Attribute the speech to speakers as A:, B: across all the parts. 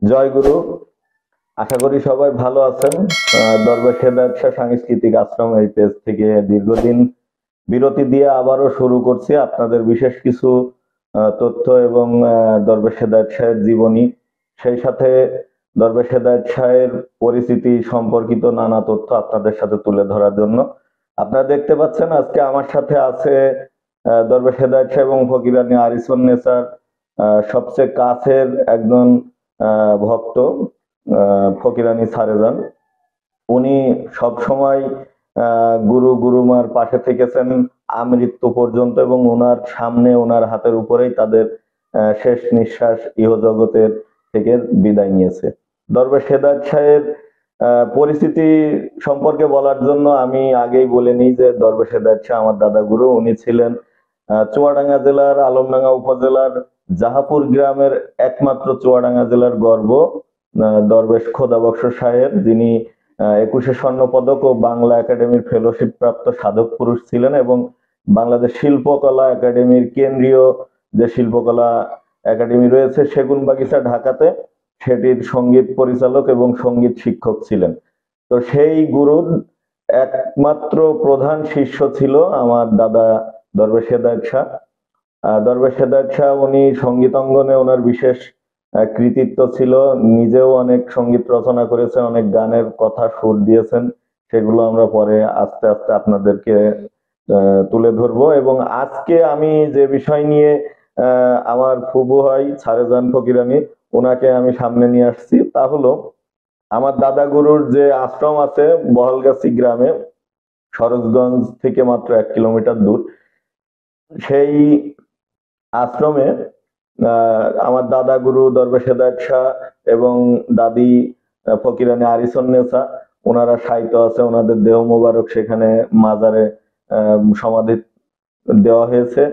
A: জয় গুরু। আশা করি সবাই ভালো আছেন। দরবার হেদায়েত শাহ সাংস্কৃতিক আশ্রম এই পেজ থেকে দীর্ঘদিন বিরতি দিয়ে আবারও শুরু করছি আপনাদের বিশেষ কিছু তথ্য এবং দরবেশ হেদায়েত শাহের জীবনী, সেই সাথে দরবেশ হেদায়েত শাহের পরিচিতি সম্পর্কিত নানা তথ্য আপনাদের সাথে তুলে ধরার জন্য। আপনারা দেখতে পাচ্ছেন আজকে আমার সাথে আছে দরবেশ হেদায়েত শাহ এবং ফকিরানী আরিসুন নেসার সবচেয়ে কাছের একজন ভক্ত ফকিরানী সারেজান। উনি সব সময় গুরু গুরুমার পাশে থেকেছেন আমৃত্যু পর্যন্ত, এবং ওনার সামনে ওনার হাতের উপরেই তাদের শেষ নিঃশ্বাস ইহজগতের থেকে বিদায় নিয়েছে। দরবেশ হেদায়েত শাহের পরিস্থিতি সম্পর্কে বলার জন্য আমি আগেই বলে নিই যে দরবেশ হেদায়েত শাহ আমার দাদা গুরু। উনি ছিলেন চুয়াডাঙ্গা জেলার আলমডাঙ্গা উপজেলার জাহাপুর গ্রামের একমাত্র চুয়াডাঙ্গা জেলার গর্ব দরবেশ খোদাবক্স সাহেব, যিনি 21 স্বর্ণ পদক ও বাংলা একাডেমির ফেলোশিপ প্রাপ্ত সাধক পুরুষ ছিলেন, এবং বাংলাদেশ শিল্পকলা একাডেমির কেন্দ্রীয় যে শিল্পকলা একাডেমি রয়েছে সেগুনবাগিচা ঢাকাতে, সেটির সঙ্গীত পরিচালক এবং সঙ্গীত শিক্ষক ছিলেন। তো সেই গুরুর একমাত্র প্রধান শিষ্য ছিল আমার দাদা দরবেশ হেদায়েত শাহ। দরবেশ হেদায়েত শাহ উনি সঙ্গীত অঙ্গনে ওনার বিশেষ কৃতিত্ব ছিল। নিজেও অনেক সঙ্গীত রচনা করেছেন, অনেক গানের কথা সুর দিয়েছেন। সেগুলো আমরা পরে আস্তে আস্তে আপনাদেরকে তুলে ধরবো। এবং আজকে আমি যে বিষয় নিয়ে আমার ফুবু হয় সারেজান ফকিরানী, ওনাকে আমি সামনে নিয়ে আসছি, তা হলো আমার দাদা গুরুর যে আশ্রম আছে বহলগাছি গ্রামে, সরোজগঞ্জ থেকে মাত্র 1 কিলোমিটার দূর। সেই আশ্রমে আমার দাদা গুরু দরবেশ হেদায়েত শাহ এবং দাদি ফকিরানী আরিসন নেসা, ওনারা শায়িত আছে। ওনাদের দেহ মোবারক সেখানে মাজারে সমাধি দেওয়া হয়েছে।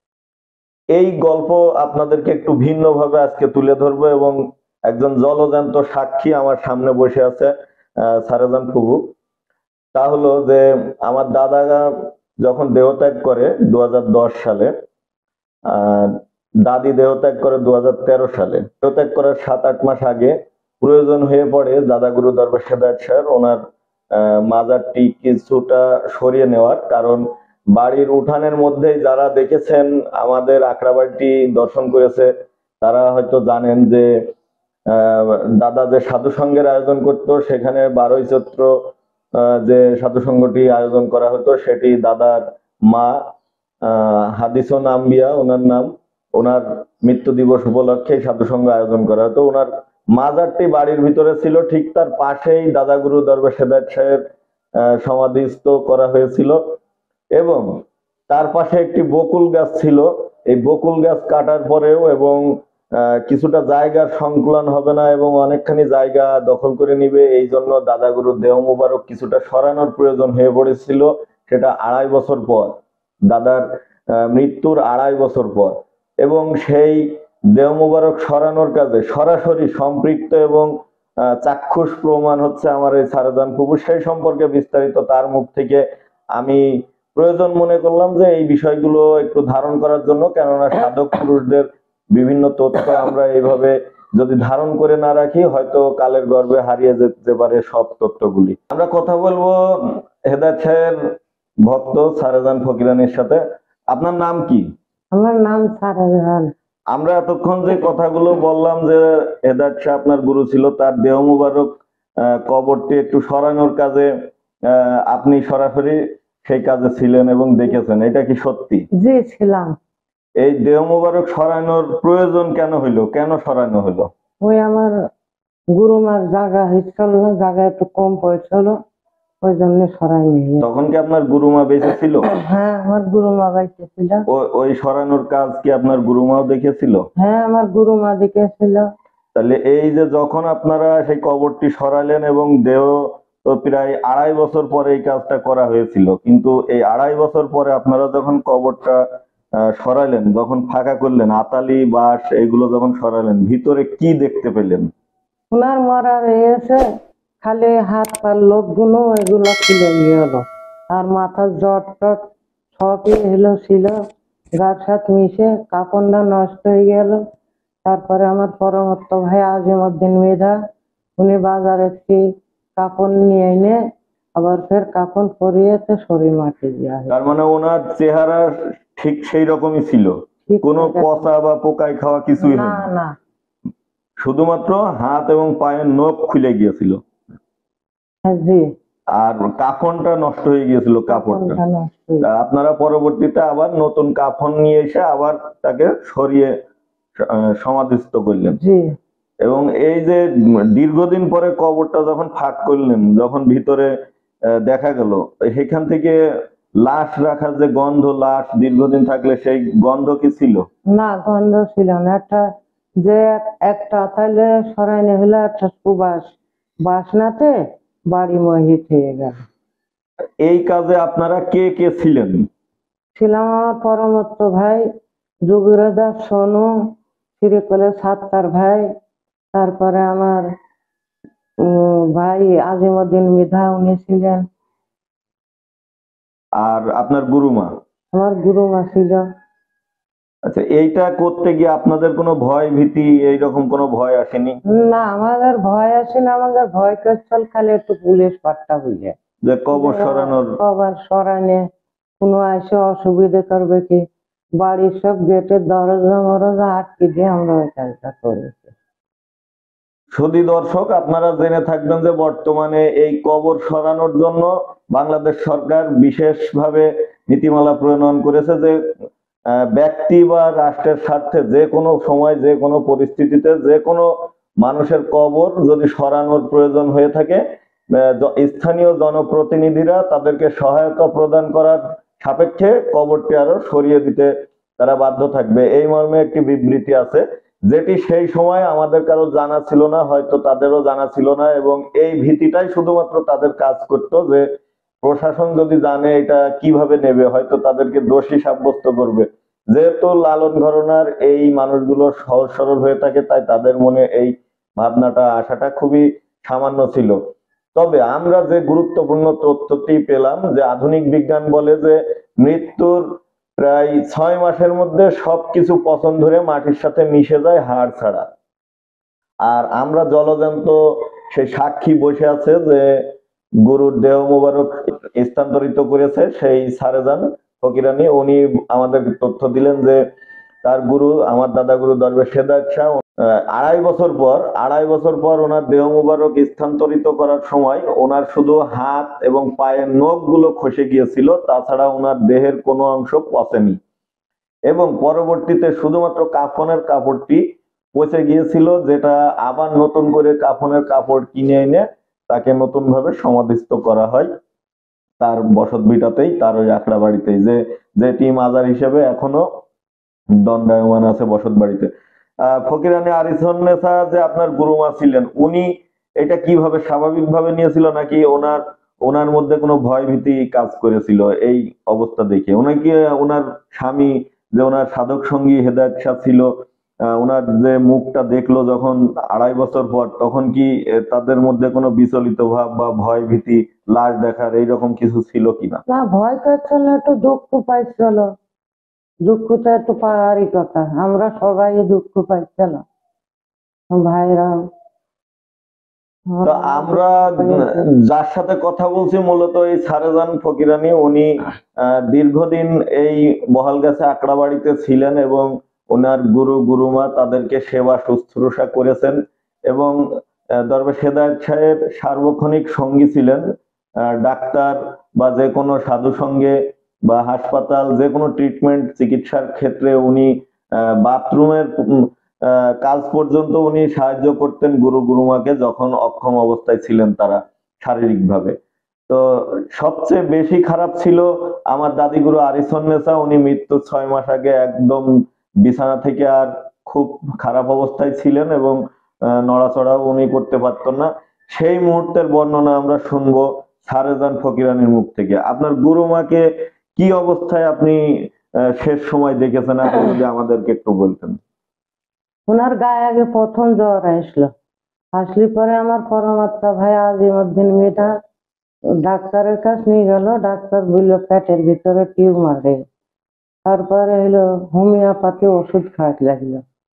A: এই গল্প আপনাদেরকে একটু ভিন্নভাবে আজকে তুলে ধরবো, এবং একজন জলজান্ত সাক্ষী আমার সামনে বসে আছে সারেজান ফুবু। তা হলো যে আমার দাদা যখন দেহত্যাগ করে 2010 সালে, আর দাদি দেহত্যাগ করে 2013 সালে। দেহত্যাগ করার 7-8 মাস আগে প্রয়োজন হয়ে পড়ে দাদা গুরু দরবেশ হেদায়েত শাহের ওনার মাজারটি কিছুটা সরিয়ে নেওয়ার। কারণ বাড়ির উঠানের মধ্যেই যারা দেখেছেন আমাদের আখড়াবাড়িটি দর্শন করেছে, তারা হয়তো জানেন যে দাদা যে সাধু সঙ্গের আয়োজন করতো, সেখানে 12ই চৈত্র যে সাধু সঙ্গটি আয়োজন করা হতো সেটি দাদার মা হাদিসুন আম্বিয়া ওনার নাম, ওনার মৃত্যু দিবস উপলক্ষে সাধু সঙ্গ আয়োজন করা হতো। ওনার মাজারটি বাড়ির ভিতরে ছিল, ঠিক তার পাশেই দাদা গুরু দরবেশ হেদায়েত শাহের সমাধিস্থ করা হয়েছিল। এবং তার পাশে একটি বকুল গাছ ছিল। এই বকুল গাছ কাটার পরেও এবং কিছুটা জায়গার সংকুলান হবে না এবং অনেকখানি জায়গা দখল করে নিবে, এই জন্য দাদা গুরুর দেহ মোবারক কিছুটা সরানোর প্রয়োজন হয়ে পড়েছিল। সেটা 2.5 বছর পর, দাদার মৃত্যুর 2.5 বছর পর। এবং সেই দেহ মোবারক সরানোর কাজে সরাসরি সম্পৃক্ত এবং চাক্ষুষ প্রমাণ হচ্ছে আমার এই সারেজান ফুবু। সেই সম্পর্কে বিস্তারিত তার মুখ থেকে আমি প্রয়োজন মনে করলাম যে এই বিষয়গুলো একটু ধারণ করার জন্য, কেননা সাধক পুরুষদের বিভিন্ন তথ্য আমরা এইভাবে যদি ধারণ করে না রাখি, হয়তো কালের গর্ভে হারিয়ে যেতে পারে সব তথ্যগুলি। আমরা কথা বলবো হেদায়েত শাহের ভক্ত সারেজান ফকিরানীর সাথে। আপনার নাম কি?
B: আমার নাম সারেজান।
A: আমরা এতক্ষণ যে কথাগুলো বললাম যে হেদায়েত শাহ আপনার গুরু ছিল, তার দেহ মুবারক কবরটি একটু সরানোর কাজে আপনি সরাসরি সেই কাজে ছিলেন এবং দেখেছেন, এটা কি সত্যি?
B: জি ছিলাম।
A: এই দেহ মুবারক সরানোর প্রয়োজন কেন হইলো, কেন সরানো হলো?
B: ওই আমার গুরুমার জায়গা হয়েছিল না, জায়গা একটু কম পড়েছিল, ওই জন্য সরাই নিয়ে।
A: তখন কি আপনার গুরুমা বেঁচে ছিল?
B: হ্যাঁ, আমার গুরুমা বেঁচে ছিল।
A: ওই সরানোর কাজ কি আপনার গুরুমাও দেখেছিল?
B: হ্যাঁ, আমার গুরুমা দেখেছিল।
A: তাহলে এই যে যখন আপনারা সেই কবরটি সরালেন এবং দেহ, তো প্রায় 2.5 বছর পরে এই কাজটা করা হয়েছিল, কিন্তু এই 2.5 বছর পরে আপনারা যখন কবরটা সরালেন, যখন ফাঁকা করলেন, আতালি বাঁশ এগুলো যখন সরালেন, ভিতরে কি দেখতে পেলেন?
B: ওনার মরা রয়েছে, খালি হাত পার লোকগুলো এগুলো খুলে নিয়ে হলো, আর মাথার জট টট সবই হলো ছিল গার সাথে মিশে, কাপড়টা নষ্ট হয়ে গেল, তারপরে আমার পরমত্ত ভাই আজিমউদ্দিন মৃধা, উনি বাজারে থেকে কাপড় নিয়ে এনে আবার ফের কাপড় পরিয়ে তো শরীর মাটি দেওয়া হয়।
A: তার মানে ওনার চেহারা ঠিক সেই রকমই ছিল,
B: ঠিক
A: কোনো
B: আছে।
A: পচা বা পোকায় খাওয়া কিছুই
B: না
A: হয়নি,
B: না,
A: শুধুমাত্র হাত এবং পায়ের নখ খুলে গিয়েছিল
B: হ্যাঁ, জি,
A: আর কাফনটা নষ্ট হয়ে গিয়েছিল, কাপড়টা।
B: কাপড়টা নষ্ট হয়ে-
A: তা আপনারা পরবর্তীতে আবার নতুন কাফন নিয়ে এসে আবার তাকে সরিয়ে সমাধিস্থ করলেন।
B: জি,
A: এবং এই যে দীর্ঘদিন পরে কবরটা যখন ফাঁক করলেন, যখন ভিতরে দেখা গেল, সেখান থেকে লাশ রাখার যে গন্ধ, লাশ দীর্ঘদিন থাকলে সেই গন্ধ কি ছিল?
B: না, গন্ধ ছিল না। যে একটা তাইলে সরাইনে হলো একটা সুবাস, বাসনাতে বাড়ি মহিত হয়ে গেল।
A: এই কাজে আপনারা কে কে ছিলেন?
B: ছিলাম আমার পরমত্ত ভাই যোগীরদাস সোনু, শ্রীকলে সাত্তার ভাই, তারপরে আমার ভাই আজিমউদ্দিন মৃধা, উনি ছিলেন।
A: আর আপনার গুরুমা?
B: আমার গুরুমা ছিল।
A: আচ্ছা, এইটা করতে গিয়ে আপনাদের কোনো ভয় ভীতি এইরকম কোনো ভয় আসেনি?
B: না, আমাদের ভয় আসে না, আমাদের ভয় করছিল খালি একটু পুলিশ পাট্টা বুঝে
A: যে কবর সরানোর?
B: কবার সরাইনে কোনো এসে অসুবিধা করবে কি, বাড়ির সব গেটের দরজা মরজা আটকে দিয়ে আমরা ওই কাজটা করেছি।
A: সুধী দর্শক, আপনারা জেনে থাকবেন যে বর্তমানে এই কবর সরানোর জন্য বাংলাদেশ সরকার বিশেষভাবে নীতিমালা প্রণয়ন করেছে যে ব্যক্তি বা রাষ্ট্রের স্বার্থে যে কোনো সময়, যে কোনো পরিস্থিতিতে, যে কোনো মানুষের কবর যদি সরানোর প্রয়োজন হয়ে থাকে, স্থানীয় জনপ্রতিনিধিরা তাদেরকে সহায়তা প্রদান করার সাপেক্ষে কবরটি আরো সরিয়ে দিতে তারা বাধ্য থাকবে, এই মর্মে একটি বিবৃতি আছে, যেটি সেই সময় আমাদের কারো জানা ছিল না, হয়তো তাদেরও জানা ছিল না। এবং এই ভীতিটাই শুধুমাত্র তাদের কাজ করতো যে প্রশাসন যদি জানে এটা কিভাবে নেবে, হয়তো তাদেরকে দোষী সাব্যস্ত করবে। যেহেতু লালন ঘরানার এই মানুষগুলো সহজ সরল হয়ে থাকে, তাই তাদের মনে এই ভাবনাটা আসাটা খুবই সামান্য ছিল। তবে আমরা যে গুরুত্বপূর্ণ তথ্যটি পেলাম যে আধুনিক বিজ্ঞান বলে যে মৃত্যুর প্রায় 6 মাসের মধ্যে সবকিছু পচন ধরে মাটির সাথে মিশে যায়, হাড় ছাড়া। আর আমরা জলজান্ত সেই সাক্ষী বসে আছে যে গুরুর দেহ মোবারক স্থানান্তরিত করেছে সেই সারেজান ফকিরানি। উনি আমাদের তথ্য দিলেন যে তার গুরু, আমার দাদা গুরু দরবেশ হেদায়েত শাহ, 2.5 বছর পর ওনার দেহ মোবারক স্থানান্তরিত করার সময় ওনার শুধু হাত এবং পায়ের নখ গুলো খসে গিয়েছিল, তাছাড়া ওনার দেহের কোনো অংশ পচেনি। এবং পরবর্তীতে শুধুমাত্র কাফনের কাপড়টি পচে গিয়েছিল, যেটা আবার নতুন করে কাফনের কাপড় কিনে এনে তাকে নতুন ভাবে সমাধিস্থ করা হয় তার বসত ভিটাতেই, তার ওই আখড়া বাড়িতেই, যেটি মাজার হিসেবে এখনো দণ্ডায়মান আছে বসত বাড়িতে। ফকিরানী আরিসুন্নেসা যে আপনার গুরুমা ছিলেন, উনি এটা কিভাবে স্বাভাবিকভাবে নিয়েছিল, নাকি ওনার ওনার মধ্যে কোনো ভয় ভীতি কাজ করেছিল এই অবস্থা দেখে? উনাকে ওনার স্বামী যে ওনার সাধক সঙ্গী হেদায়েত শাহ ছিল, ওনার যে মুখটা দেখলো যখন 2.5 বছর পর, তখন কি তাদের মধ্যে কোনো বিচলিত ভাব বা ভয় ভীতি, লাশ দেখার এইরকম কিছু ছিল কিনা?
B: না, ভয় করছিল, একটু দুঃখ পাইছিল। দুঃখ তো একটু পাওয়ারই কথা, আমরা সবাই দুঃখ পাইছিলাম, ভাইরা।
A: তো আমরা যার সাথে কথা বলছি মূলত এই সারেজান ফকিরানি, উনি দীর্ঘদিন এই বহালগাছে আকড়া বাড়িতে ছিলেন এবং ওনার গুরু গুরুমা তাদেরকে সেবা শুশ্রূষা করেছেন। এবং দরবেশ হেদায়েত সাহেব সার্বক্ষণিক সঙ্গী ছিলেন। ডাক্তার বা যে কোনো সাধু সঙ্গে বা হাসপাতাল, যে কোনো ট্রিটমেন্ট চিকিৎসার ক্ষেত্রে উনি বাথরুমের কাজ পর্যন্ত উনি সাহায্য করতেন গুরু গুরুমাকে, যখন অক্ষম অবস্থায় ছিলেন তারা শারীরিকভাবে। তো সবচেয়ে বেশি খারাপ ছিল আমার দাদি গুরু আরিসুন্নেসা। উনি মৃত্যুর 6 মাস আগে একদম বিছানা থেকে আর খুব খারাপ অবস্থায় ছিলেন এবং নড়াচড়াও উনি করতে পারতেন না। সেই মুহূর্তের বর্ণনা আমরা শুনবো সারেজান ফকিরানির মুখ থেকে। আপনার গুরুমাকে কি অবস্থায় আপনি শেষ সময় দেখেছেন, আপনি যদি আমাদেরকে একটু বলতেন।
B: ওনার গায়ে আগে প্রথম জ্বর আসলো, আসলি পরে আমার পরমাত্মা ভাই আজিমউদ্দিন মৃধা ডাক্তারের কাছে নিয়ে গেল। ডাক্তার বললো পেটের ভিতরে টিউমার হয়ে। তারপরে হলো হোমিওপ্যাথি ওষুধ খাওয়াতে লাগলো।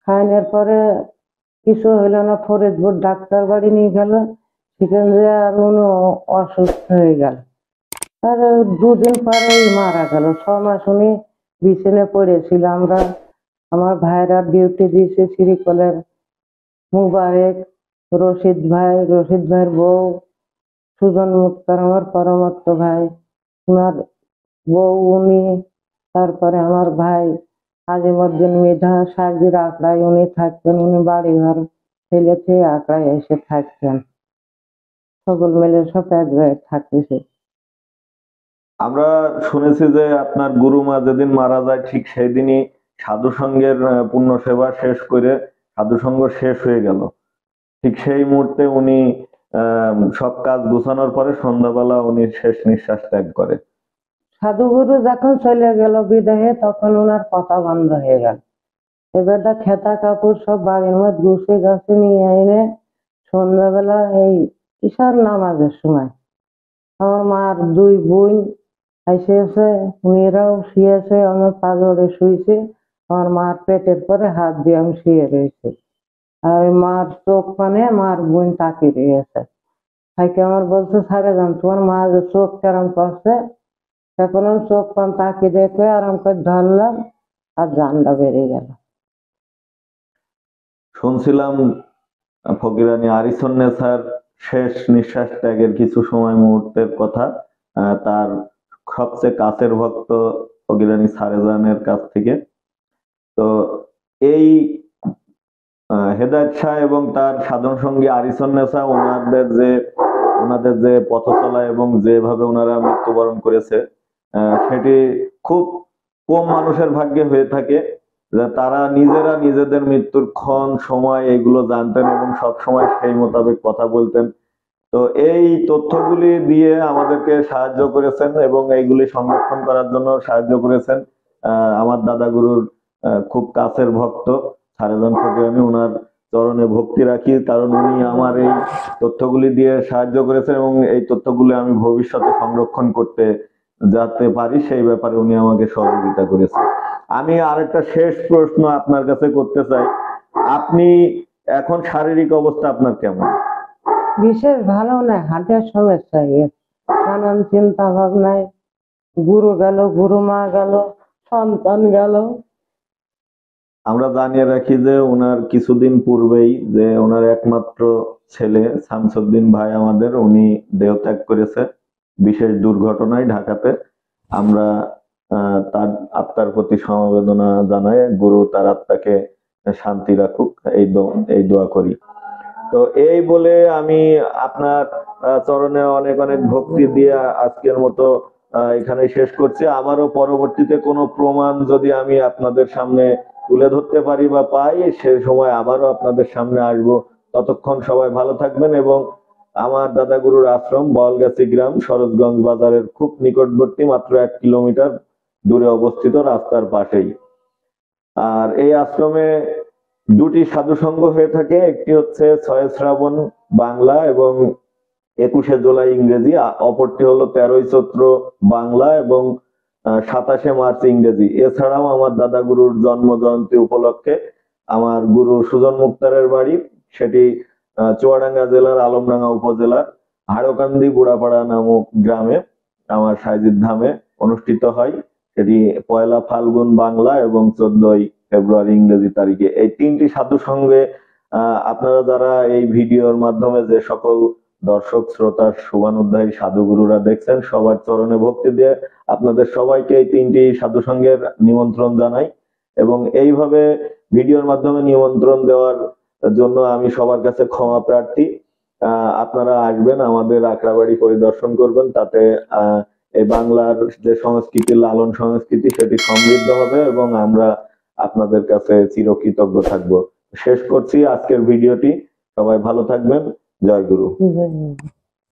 B: খাইনের পরে কিছু হইলো না, ফরিদপুর ডাক্তার বাড়ি নিয়ে গেল, সেখান থেকে আর উনি অসুস্থ হয়ে গেল। আর 2 দিন পরেই মারা গেল। 6 মাস উনি বিছানে পড়েছিল। আমার ভাইরা ডিউটি দিয়েছে শ্রীকলের মুবারক, রশিদ ভাইয়ের বউ, সুজন মুক্তার আমার পরমাত্ম ভাই, উনার বউ উনি, তারপরে আমার ভাই আজিমউদ্দিন মৃধা সাজির আখড়ায় উনি থাকতেন। উনি বাড়ি ঘর ফেলেছে, আখড়ায় এসে থাকতেন। সকল মিলে সব এক জায়গায় থাকতেছে।
A: আমরা শুনেছি যে আপনার গুরুমা যেদিন মারা যায় ঠিক সেই দিনই সাধু সঙ্গের পুণ্য সেবা শেষ করে সাধু সঙ্গ শেষ হয়ে গেল। ঠিক সেই মুহূর্তে উনি সব কাজ গোছানোর পরে সন্ধ্যাবেলা উনি শেষ নিঃশ্বাস ত্যাগ করে।
B: সাধুগুরু যখন চলে গেল বিদেহে, তখন ওনার কথা বন্ধ হয়ে গেল। এবার খেতা কাপড় সব বাড়ির মধ্যে গুছিয়ে গাছে নিয়ে এনে সন্ধ্যাবেলা এই ঈশার নামাজের সময় আমার মার 2 বোন এসেছে, মেয়েরাও শুয়েছে, আমার পাঁজরে শুয়েছে। আমার মার পেটের পরে হাত দিয়ে আমি শুয়ে রয়েছে। আর ওই মার চোখ পানে মার বোন তাকিয়ে রয়েছে। তাইকে আমার বলছে, সারে যান, তোমার মা যে চোখ কেরম করছে। তখন আমি চোখ পান তাকিয়ে দেখে আরাম করে ধরলাম, আর জানটা বেরিয়ে গেল।
A: শুনছিলাম ফকিরানী আরিসুন্নেছার শেষ নিঃশ্বাস ত্যাগের কিছু সময় মুহূর্তের কথা তার সবচেয়ে কাছের ভক্ত ফকিরানী সারেজানের কাছ থেকে। তো এই হেদায়েত শাহ এবং তার সাধন সঙ্গী আরিসুন্নেছা ওনাদের যে পথ চলা এবং যেভাবে ওনারা মৃত্যুবরণ করেছে, সেটি খুব কম মানুষের ভাগ্যে হয়ে থাকে যে তারা নিজেরা নিজেদের মৃত্যুর ক্ষণ সময় এগুলো জানতেন এবং সব সময় সেই মোতাবেক কথা বলতেন। তো এই তথ্যগুলি দিয়ে আমাদেরকে সাহায্য করেছেন এবং এইগুলি সংরক্ষণ করার জন্য সাহায্য করেছেন আমার দাদা গুরুর খুব কাছের ভক্ত সারেজান ফকিরানী। ওনার চরণে ভক্তি রাখি, কারণ উনি আমার এই তথ্যগুলি দিয়ে সাহায্য করেছেন এবং এই তথ্যগুলি আমি ভবিষ্যতে সংরক্ষণ করতে যাতে পারি সেই ব্যাপারে উনি আমাকে সহযোগিতা করেছেন। আমি আরেকটা শেষ প্রশ্ন আপনার কাছে করতে চাই, আপনি এখন শারীরিক অবস্থা আপনার কেমন?
B: বিশেষ ভালো না, হার্টের সমস্যা গেছে, নানান চিন্তা ভাবনায় গুরু গেল, গুরুমা গেল, সন্তান গেল।
A: আমরা জানিয়ে রাখি যে ওনার কিছুদিন পূর্বেই যে ওনার একমাত্র ছেলে শামসুদ্দিন ভাই আমাদের, উনি দেহত্যাগ করেছে বিশেষ দুর্ঘটনায় ঢাকাতে। আমরা তার আত্মার প্রতি সমবেদনা জানাই, গুরু তার আত্মাকে শান্তি রাখুক এই দোয়া করি। তো এই বলে আমি আপনার চরণে অনেক অনেক ভক্তি দিয়ে আজকের মতো এখানে শেষ করছি। আবারও পরবর্তীতে কোনো প্রমাণ যদি আমি আপনাদের সামনে তুলে ধরতে পারি বা পাই, সে সময় আবারও আপনাদের সামনে আসবো। ততক্ষণ সবাই ভালো থাকবেন এবং আমার দাদা গুরুর আশ্রম বলগাছি গ্রাম সরোজগঞ্জ বাজারের খুব নিকটবর্তী, মাত্র 1 কিলোমিটার দূরে অবস্থিত, রাস্তার পাশেই। আর এই আশ্রমে 2টি সাধু সংঘ হয়ে থাকে, একটি হচ্ছে 6 শ্রাবণ বাংলা এবং 21 জুলাই ইংরেজি, অপরটি হলো 13 চৈত্র বাংলা এবং 27 মার্চ ইংরেজি। এছাড়াও আমার দাদা গুরুর জন্ম জয়ন্তী উপলক্ষে আমার গুরু সুজন মুক্তারের বাড়ি, সেটি চুয়াডাঙ্গা জেলার আলমডাঙ্গা উপজেলার হাড়কান্দি বুড়াপাড়া নামক গ্রামে আমার সাইজিদ ধামে অনুষ্ঠিত হয়। সেটি 1 ফাল্গুন বাংলা এবং 14 ফেব্রুয়ারি ইংরেজি তারিখে। এই 3টি সাধু সঙ্গে আপনারা যারা এই ভিডিওর মাধ্যমে যে সকল দর্শক শ্রোতা শুভানুধ্যায়ী সাধুগুরুরা দেখছেন, সবার চরণে ভক্তি দিয়ে আপনাদের সবাইকে এই 3টি সাধু সঙ্গের নিমন্ত্রণ জানাই এবং এইভাবে ভিডিওর মাধ্যমে নিমন্ত্রণ দেওয়ার জন্য আমি সবার কাছে ক্ষমা প্রার্থী। আপনারা আসবেন, আমাদের আখড়াবাড়ি পরিদর্শন করবেন, তাতে এই বাংলার যে সংস্কৃতি, লালন সংস্কৃতি, সেটি সমৃদ্ধ হবে এবং আমরা আপনাদের কাছে চিরকৃতজ্ঞ থাকবো। শেষ করছি আজকের ভিডিওটি। সবাই ভালো থাকবেন। জয় গুরু।